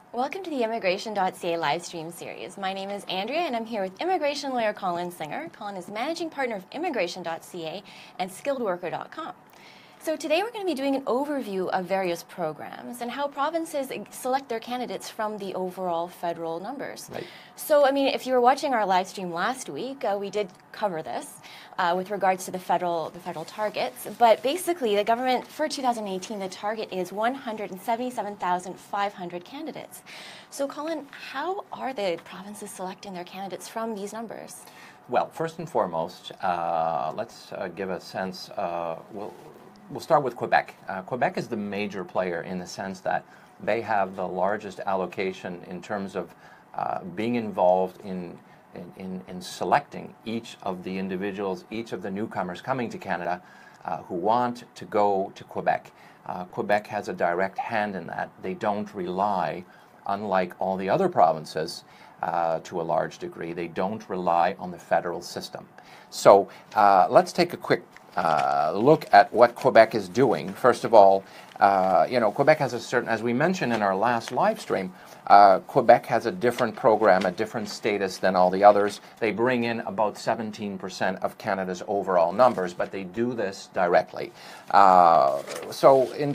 Welcome to the Immigration.ca live stream series. My name is Andrea and I'm here with immigration lawyer Colin Singer. Colin is managing partner of Immigration.ca and SkilledWorker.com. So today we're going to be doing an overview of various programs and how provinces select their candidates from the overall federal numbers. Right. So, I mean, if you were watching our live stream last week, we did cover this with regards to the federal targets. But basically, the government for 2018, the target is 177,500 candidates. So, Colin, how are the provinces selecting their candidates from these numbers? Well, first and foremost, let's give a sense. We'll start with Quebec. Quebec is the major player in the sense that they have the largest allocation in terms of being involved in selecting each of the individuals, each of the newcomers coming to Canada who want to go to Quebec. Quebec has a direct hand in that. They don't rely, unlike all the other provinces, to a large degree, they don't rely on the federal system. So let's take a quick look at what Quebec is doing. First of all, Quebec has a certain, as we mentioned in our last live stream, Quebec has a different program, a different status than all the others. They bring in about 17% of Canada's overall numbers, but they do this directly. So in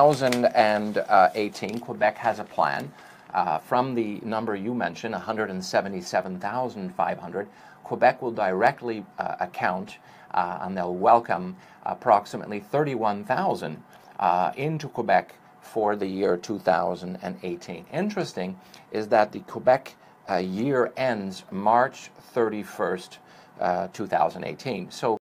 2018, Quebec has a plan. From the number you mentioned, 177,500, Quebec will directly account and they'll welcome approximately 31,000 into Quebec for the year 2018. Interesting is that the Quebec year ends March 31st, 2018. So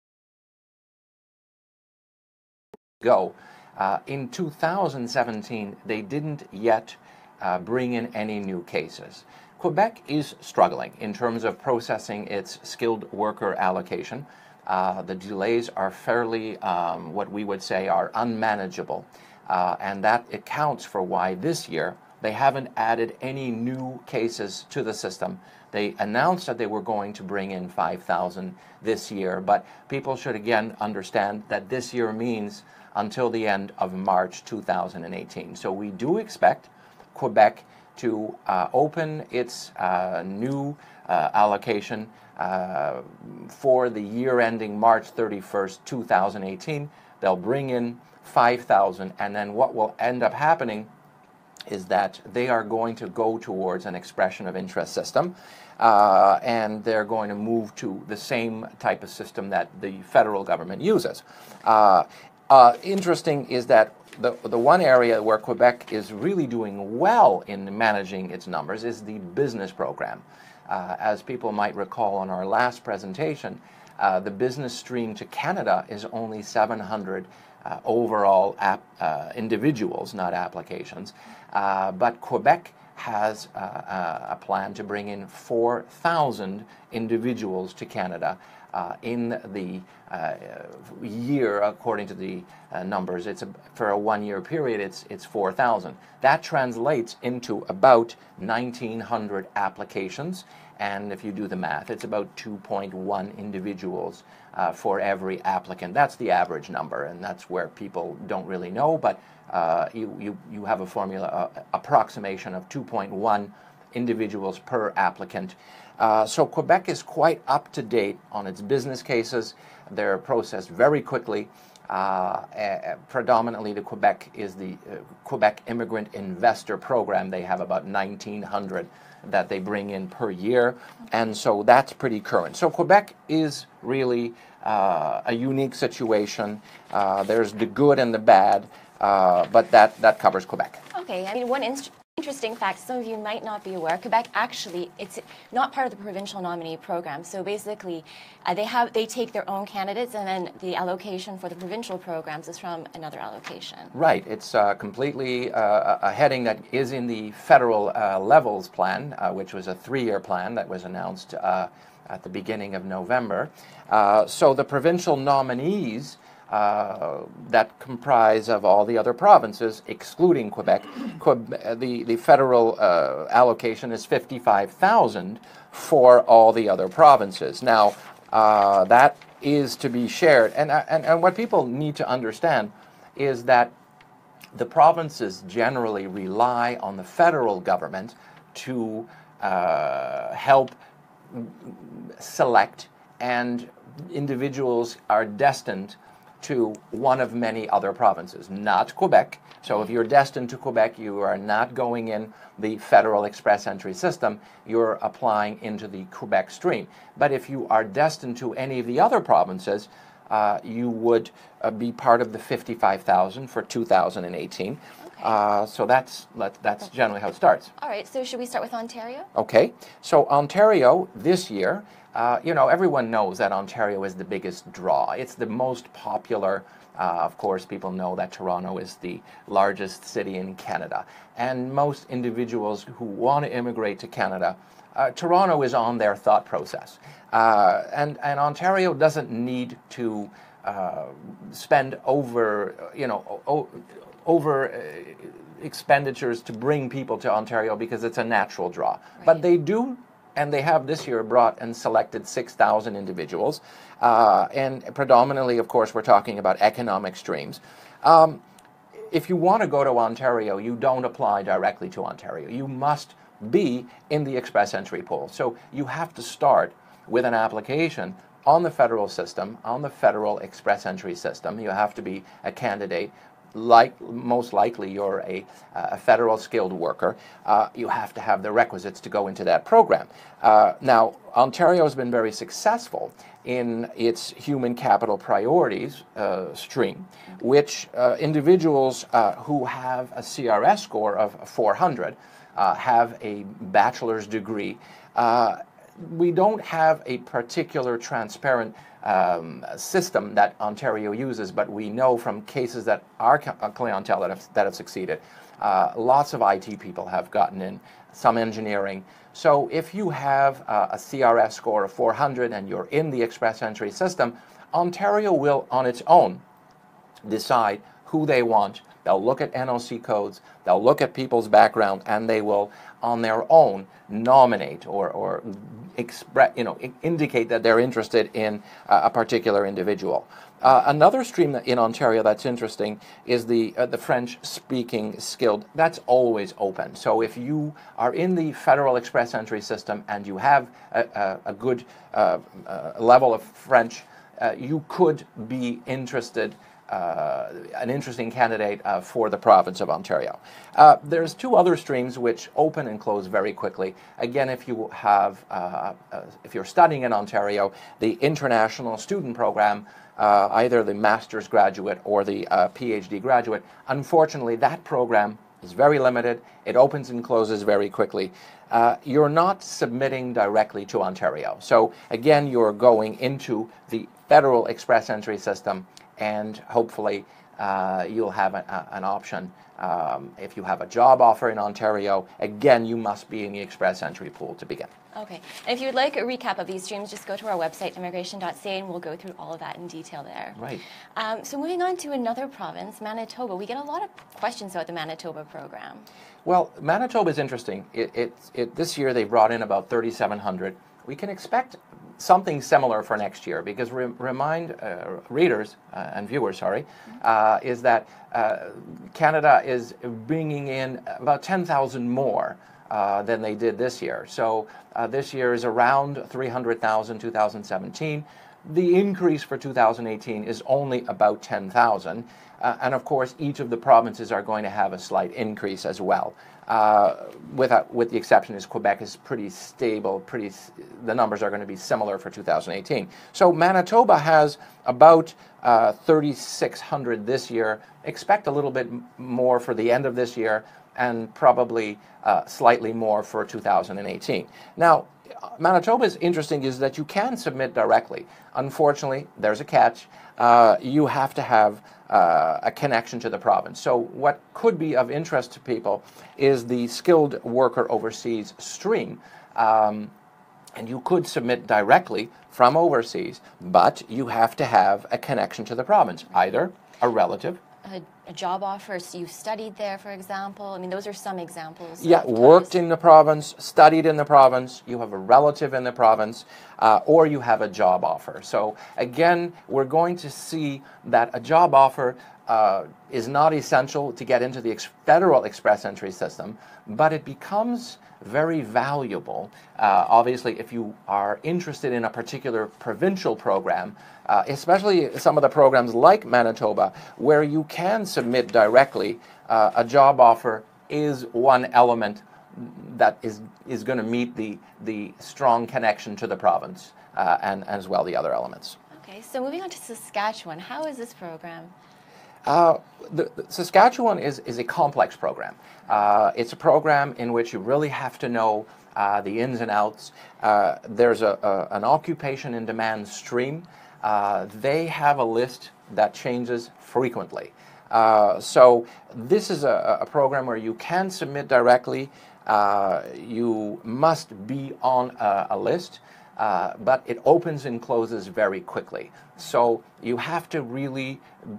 in 2017, they didn't yet bring in any new cases. Quebec is struggling in terms of processing its skilled worker allocation. The delays are fairly, what we would say, are unmanageable. And that accounts for why this year they haven't added any new cases to the system. They announced that they were going to bring in 5,000 this year, but people should again understand that this year means until the end of March 2018. So we do expect Quebec to open its new allocation for the year ending March 31st, 2018. They'll bring in 5,000, and then what will end up happening is that they are going to go towards an expression of interest system, and they're going to move to the same type of system that the federal government uses. Interesting is that the one area where Quebec is really doing well in managing its numbers is the business program. As people might recall on our last presentation, the business stream to Canada is only 700 overall individuals, not applications. But Quebec has a plan to bring in 4,000 individuals to Canada in the year, according to the numbers. For a one-year period, it's 4,000. That translates into about 1,900 applications, and if you do the math, it's about 2.1 individuals for every applicant. That's the average number, and that's where people don't really know, but you have a formula, approximation of 2.1 individuals per applicant. So Quebec is quite up to date on its business cases. They're processed very quickly. Predominantly, the Quebec is the Quebec Immigrant Investor Program. They have about 1,900 that they bring in per year, and so that's pretty current. So Quebec is really a unique situation. There's the good and the bad, but that covers Quebec. Okay, I mean, one interesting fact, some of you might not be aware, Quebec actually, it's not part of the provincial nominee program. So basically, they take their own candidates, and then the allocation for the provincial programs is from another allocation. Right. It's completely a heading that is in the federal levels plan, which was a 3-year plan that was announced at the beginning of November. So the provincial nominees that comprise of all the other provinces, excluding Quebec. The federal allocation is 55,000 for all the other provinces. Now, that is to be shared. And what people need to understand is that the provinces generally rely on the federal government to help select, and individuals are destined to one of many other provinces, not Quebec. So if you're destined to Quebec, you are not going in the federal express entry system, you're applying into the Quebec stream. But if you are destined to any of the other provinces, you would be part of the 55,000 for 2018. Okay. So that's generally how it starts. All right, so should we start with Ontario? Okay, so Ontario this year, everyone knows that Ontario is the biggest draw. It's the most popular. Of course, people know that Toronto is the largest city in Canada. And most individuals who want to immigrate to Canada, Toronto is on their thought process. And Ontario doesn't need to spend over expenditures to bring people to Ontario because it's a natural draw. Right. But they do, and they have this year brought and selected 6,000 individuals. And predominantly, of course, we're talking about economic streams. If you want to go to Ontario, you don't apply directly to Ontario. You must be in the express entry pool. So you have to start with an application on the federal system, on the federal express entry system. You have to be a candidate. Most likely you're a federal skilled worker. You have to have the requisites to go into that program. Now, Ontario has been very successful in its human capital priorities stream, which individuals who have a CRS score of 400 have a bachelor's degree. We don't have a particular transparent system that Ontario uses, but we know from cases that our clientele that have succeeded, lots of IT people have gotten in, some engineering. So if you have a CRS score of 400 and you're in the express entry system, Ontario will on its own decide who they want. They'll look at NOC codes, they'll look at people's background, and they will on their own nominate or indicate that they're interested in a particular individual. Another stream in Ontario that's interesting is the French-speaking skilled. That's always open. So if you are in the federal express entry system and you have a good level of French, you could be interested. An interesting candidate for the province of Ontario. There's two other streams which open and close very quickly. Again, if you have, if you're studying in Ontario, the international student program, either the master's graduate or the PhD graduate, unfortunately that program is very limited. It opens and closes very quickly. You're not submitting directly to Ontario. So again, you're going into the federal express entry system, and hopefully you'll have an option. If you have a job offer in Ontario, again, you must be in the express entry pool to begin. Okay. And if you would like a recap of these streams, just go to our website, immigration.ca, and we'll go through all of that in detail there. Right. So moving on to another province, Manitoba. We get a lot of questions about the Manitoba program. Well, Manitoba is interesting. This year they brought in about 3,700. We can expect something similar for next year, because remind readers and viewers, is that Canada is bringing in about 10,000 more than they did this year. So this year is around 300,000, 2017. The increase for 2018 is only about 10,000. And of course, each of the provinces are going to have a slight increase as well. With the exception is Quebec is pretty stable, the numbers are going to be similar for 2018. So Manitoba has about 3,600 this year. Expect a little bit more for the end of this year, and probably slightly more for 2018. Now, Manitoba is interesting is that you can submit directly. Unfortunately, there's a catch. You have to have a connection to the province. So what could be of interest to people is the skilled worker overseas stream. And you could submit directly from overseas, but you have to have a connection to the province, either a relative, a job offer, so you've studied there, for example. I mean, those are some examples. Yeah, worked in the province, studied in the province, you have a relative in the province, or you have a job offer. So again, we're going to see that a job offer is not essential to get into the federal express entry system, but it becomes very valuable, obviously, if you are interested in a particular provincial program, especially some of the programs like Manitoba, where you can submit directly. A job offer is one element that is going to meet the strong connection to the province, and as well the other elements. Okay, so moving on to Saskatchewan, how is this program? The Saskatchewan is a complex program. It's a program in which you really have to know the ins and outs. There's an occupation in demand stream. They have a list that changes frequently. So this is a program where you can submit directly. You must be on a list. But it opens and closes very quickly. So you have to really,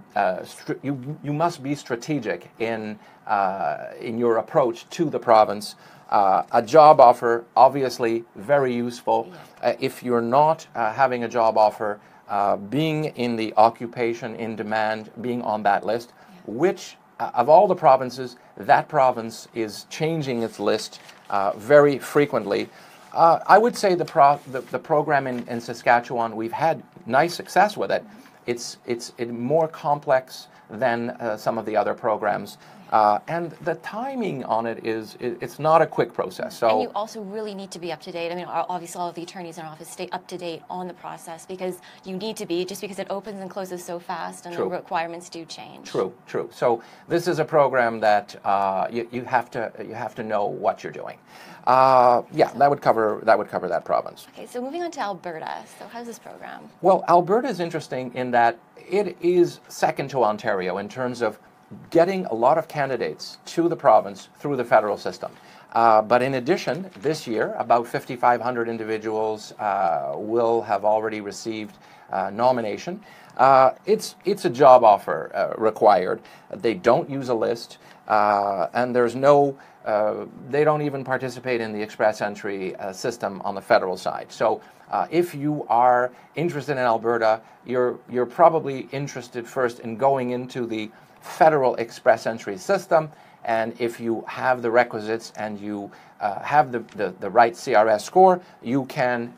you must be strategic in your approach to the province. A job offer, obviously, very useful. If you're not having a job offer, being in the occupation in demand, being on that list, which of all the provinces, that province is changing its list very frequently. I would say the program in Saskatchewan, we've had nice success with it. It's more complex than some of the other programs. And the timing on it it's not a quick process. So, and you also really need to be up to date. I mean, obviously all of the attorneys in our office stay up to date on the process because you need to be, just because it opens and closes so fast and the requirements do change. True. So this is a program that you have to know what you're doing. That would cover that province. Okay, so moving on to Alberta. So how's this program? Well, Alberta is interesting in that it is second to Ontario in terms of getting a lot of candidates to the province through the federal system. But in addition, this year, about 5,500 individuals will have already received nomination. It's a job offer required. They don't use a list, and there's no. They don't even participate in the express entry system on the federal side. So if you are interested in Alberta, you're probably interested first in going into the federal express entry system, and if you have the requisites and you have the right CRS score, you can,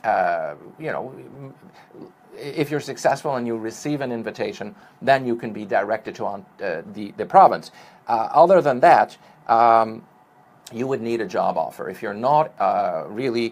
if you're successful and you receive an invitation, then you can be directed to the province. Other than that, you would need a job offer. If you're not really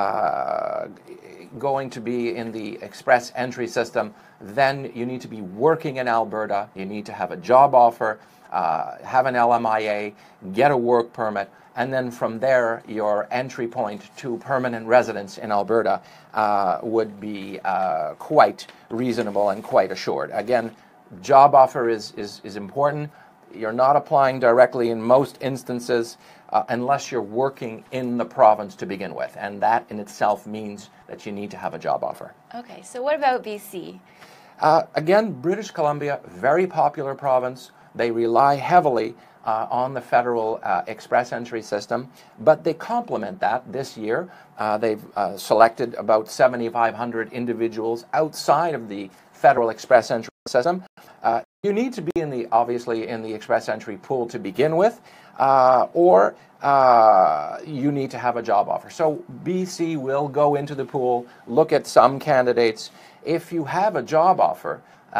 going to be in the express entry system, then you need to be working in Alberta. You need to have a job offer, have an LMIA, get a work permit, and then from there, your entry point to permanent residence in Alberta would be quite reasonable and quite assured. Again, job offer is important. You're not applying directly in most instances unless you're working in the province to begin with, and that in itself means that you need to have a job offer. Okay, so what about BC? Again, British Columbia, very popular province. They rely heavily on the federal express entry system, but they complement that this year. They've selected about 7,500 individuals outside of the federal express entry system. You need to be obviously in the express entry pool to begin with, or you need to have a job offer. So BC will go into the pool, look at some candidates. If you have a job offer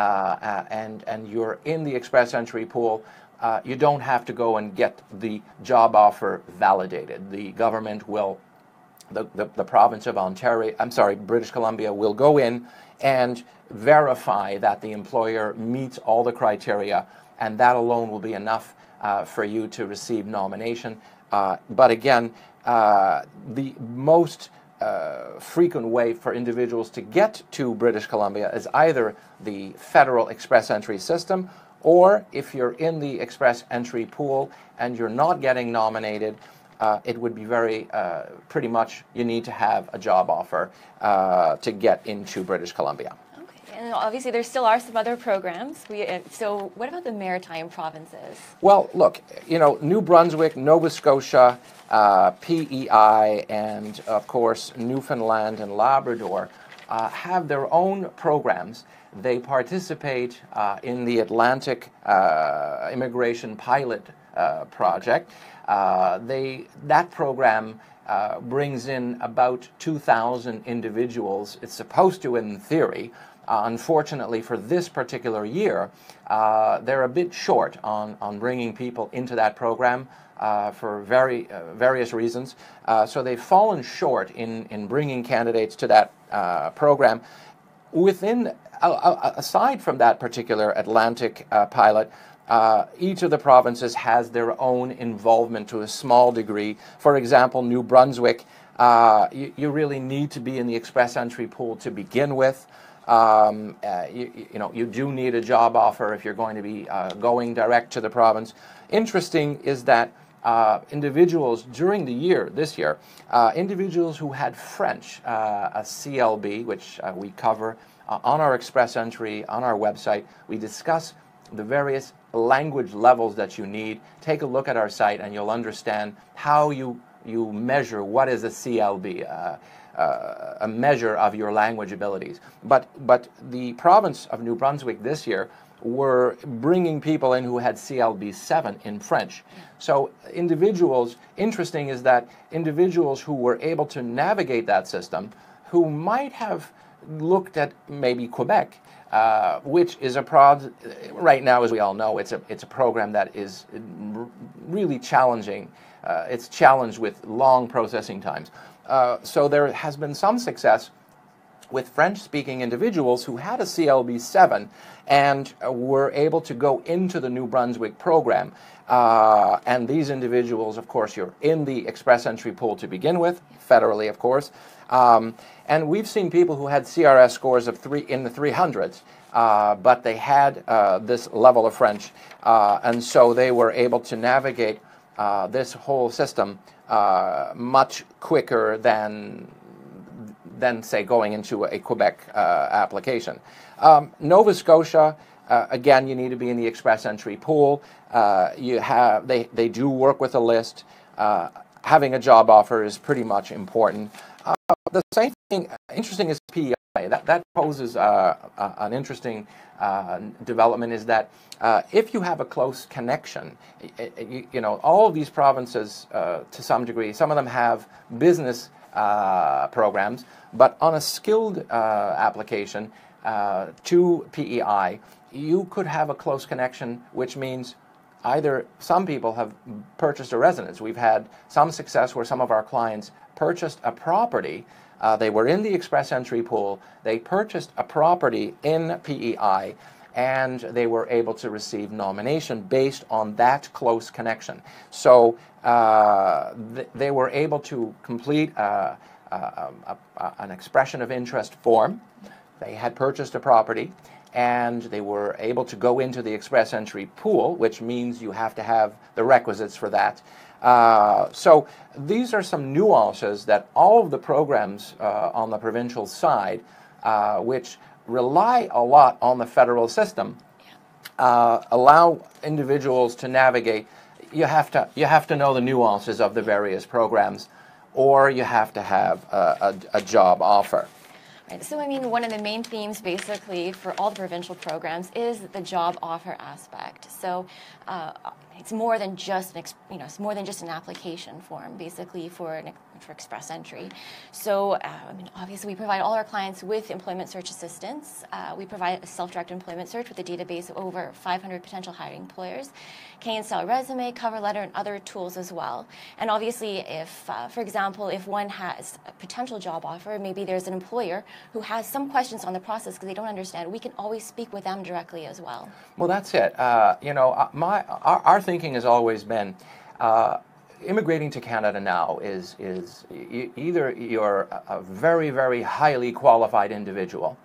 and you're in the express entry pool, you don't have to go and get the job offer validated. The government will, the province of British Columbia will go in and verify that the employer meets all the criteria, and that alone will be enough for you to receive nomination. But again, the most frequent way for individuals to get to British Columbia is either the federal express entry system, or if you're in the express entry pool and you're not getting nominated, it would be pretty much you need to have a job offer to get into British Columbia. Okay, and obviously there still are some other programs. So what about the maritime provinces? Well, look, New Brunswick, Nova Scotia, PEI, and of course Newfoundland and Labrador have their own programs they participate in the Atlantic Immigration Pilot Project. That program brings in about 2,000 individuals. It's supposed to, in theory. Unfortunately, for this particular year, they're a bit short on bringing people into that program for various reasons. So they've fallen short in bringing candidates to that program. Aside from that particular Atlantic pilot, each of the provinces has their own involvement to a small degree. For example, New Brunswick, you really need to be in the express entry pool to begin with. You do need a job offer if you're going to be going direct to the province. Interesting is that individuals during the year, this year, individuals who had French, a CLB, which we cover on our express entry, on our website, we discuss the various language levels that you need. Take a look at our site and you'll understand how you measure what is a CLB, a measure of your language abilities. But the province of New Brunswick this year were bringing people in who had CLB 7 in French. So interesting is that individuals who were able to navigate that system, who might have looked at maybe Quebec, which is right now, as we all know, it's a program that is really challenging. It's challenged with long processing times. So there has been some success with French-speaking individuals who had a CLB 7 and were able to go into the New Brunswick program. And these individuals, of course, you're in the express entry pool to begin with, federally, of course. And we've seen people who had CRS scores of in the 300s, but they had this level of French, and so they were able to navigate this whole system much quicker than say going into a Quebec application. Nova Scotia, again, you need to be in the express entry pool. They do work with a list. Having a job offer is pretty much important. The same thing, interesting is PEI. That poses an interesting development, is that if you have a close connection, all of these provinces, to some degree, some of them have business programs, but on a skilled application to PEI, you could have a close connection, which means either some people have purchased a residence. We've had some success where some of our clients purchased a property. They were in the express entry pool. They purchased a property in PEI, and they were able to receive nomination based on that close connection. So they were able to complete an expression of interest form. They had purchased a property, and they were able to go into the express entry pool, which means you have to have the requisites for that. So these are some nuances that all of the programs on the provincial side, which rely a lot on the federal system, allow individuals to navigate. You have to know the nuances of the various programs, or you have to have a job offer. Right. So, I mean, one of the main themes, basically, for all the provincial programs is the job offer aspect. So, it's more than just it's more than just an application form, basically, for express entry. So, I mean, obviously, we provide all our clients with employment search assistance. We provide a self-directed employment search with a database of over 500 potential hiring employers, Canadian-style resume, cover letter, and other tools as well. And obviously, if, for example, if one has a potential job offer, maybe there's an employer who has some questions on the process because they don't understand, we can always speak with them directly as well. Well, that's it. Our thinking has always been, immigrating to Canada now is either you're a very, very highly qualified individual,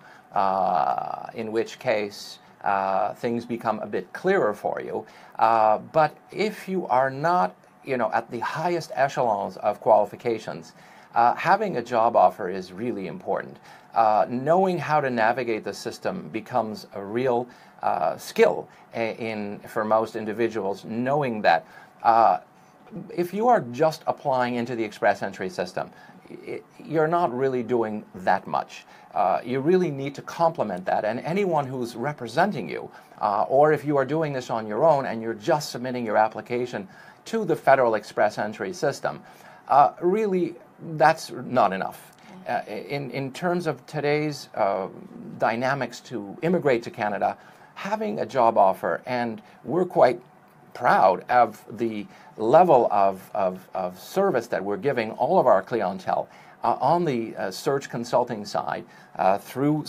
in which case things become a bit clearer for you. But if you are not, at the highest echelons of qualifications, having a job offer is really important. Knowing how to navigate the system becomes a real skill for most individuals, knowing that if you are just applying into the express entry system, you're not really doing that much. You really need to complement that, and anyone who's representing you, or if you are doing this on your own and you're just submitting your application to the federal express entry system, really that's not enough. In terms of today's dynamics to immigrate to Canada, having a job offer, and we're quite proud of the level of service that we're giving all of our clientele on the search consulting side through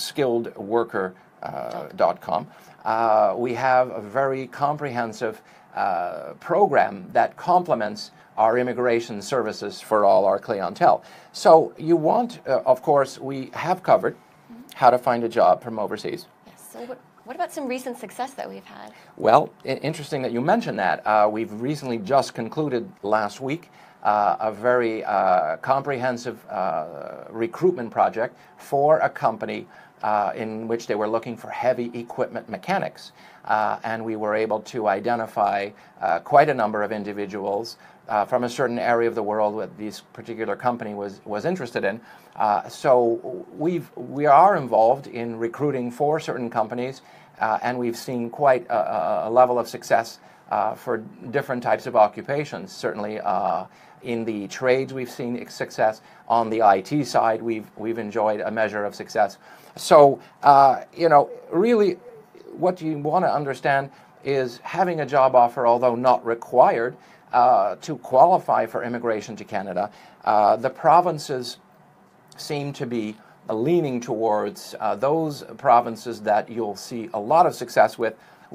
SkilledWorker.com. We have a very comprehensive program that complements our immigration services for all our clientele. So you want, of course, we have covered how to find a job from overseas. Yes. So what about some recent success that we've had? Well, interesting that you mentioned that. We've recently just concluded last week a very comprehensive recruitment project for a company in which they were looking for heavy equipment mechanics. And we were able to identify quite a number of individuals from a certain area of the world that this particular company was interested in. So we are involved in recruiting for certain companies, and we've seen quite a level of success for different types of occupations. Certainly in the trades we've seen success. On the IT side we've enjoyed a measure of success. So really what you want to understand is having a job offer, although not required to qualify for immigration to Canada, the provinces seem to be leaning towards those provinces that you'll see a lot of success with.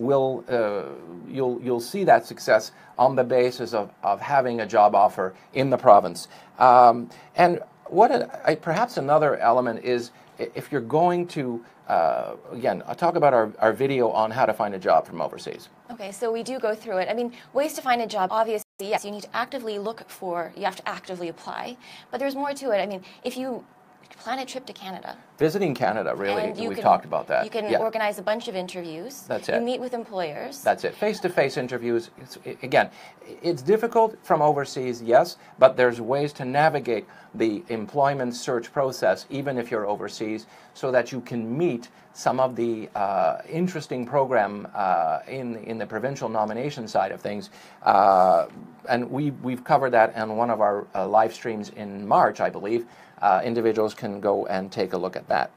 You'll see that success on the basis of having a job offer in the province. And perhaps another element is, if you're going to, again, I'll talk about our video on how to find a job from overseas. Okay, so we do go through it. I mean, ways to find a job, obviously, yes, you need to actively look for, you have to actively apply, but there's more to it. I mean, if you plan a trip to Canada. Visiting Canada, really. We've talked about that. You can organize a bunch of interviews. That's it. You meet with employers. That's it. Face-to-face interviews. Again, it's difficult from overseas, yes, but there's ways to navigate the employment search process, even if you're overseas, so that you can meet some of the interesting program in the provincial nomination side of things. And we've covered that on one of our live streams in March, I believe. Individuals can go and take a look at that.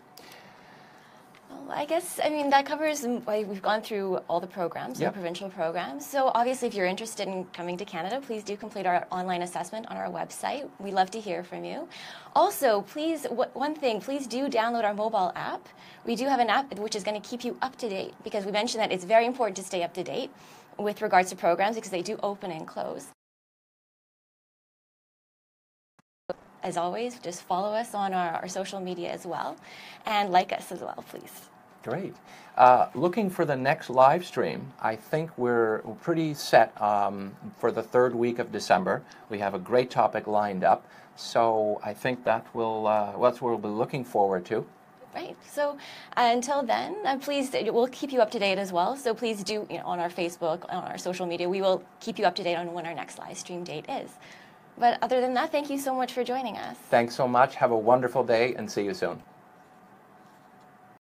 Well, I guess, I mean, that covers, we've gone through all the programs, the provincial programs. So obviously, if you're interested in coming to Canada, please do complete our online assessment on our website. We'd love to hear from you. Also, please, one thing, please do download our mobile app. We do have an app which is going to keep you up to date, because we mentioned that it's very important to stay up to date with regards to programs, because they do open and close. As always, just follow us on our social media as well, and like us as well, please. Great. Looking for the next live stream, I think we're pretty set for the third week of December. We have a great topic lined up, so I think that that's what we'll be looking forward to. Right. So until then, please, we'll keep you up to date as well. So please do, on our Facebook, on our social media, we will keep you up to date on when our next live stream date is. But other than that, thank you so much for joining us. Thanks so much. Have a wonderful day, and see you soon.